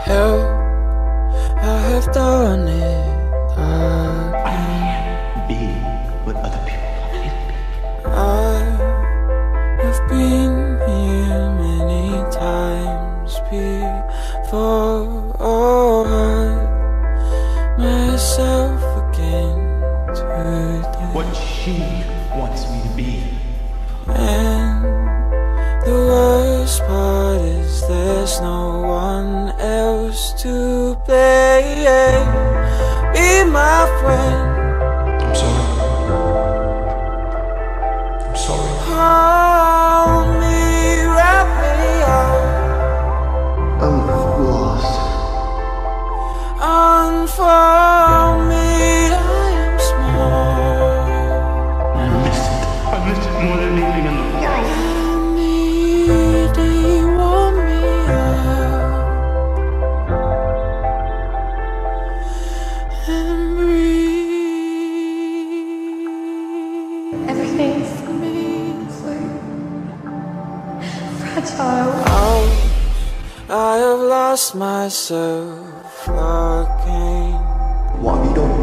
Help, I have done it again. I can't be what other people want me to be. I have been here many times before. Oh, I myself again today. What she wants me to be. And the worst part is there's no one else to blame. Be my friend. I'm sorry. I'm sorry. Hold me, wrap me up. I'm lost. Unfold me, I am small. I miss it. I miss it more than anything in the world. I need you, warm me up and breathe. Everything's so fragile. Oh, I have lost myself again. What have you done?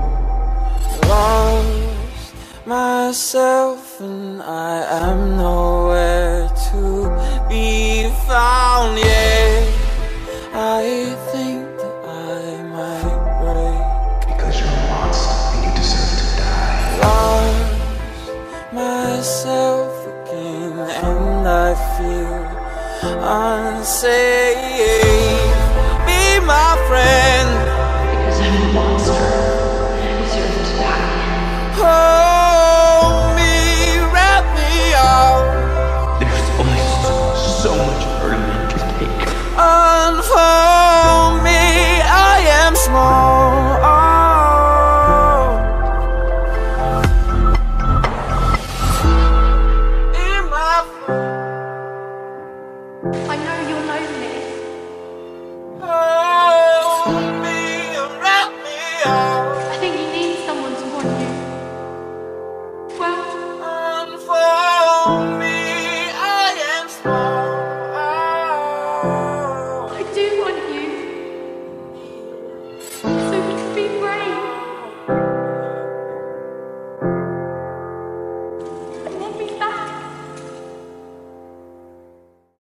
Lost myself and I am nowhere to be found. Yeah, I think that I might break. Because you're a monster and you deserve to die. Lost myself again and I feel unsafe. Be my friend. Because I'm a monster and I deserve to die. Hold me, wrap me up. There's only so much hurt a man can take. Unfold me, I am small. Be my friend. I know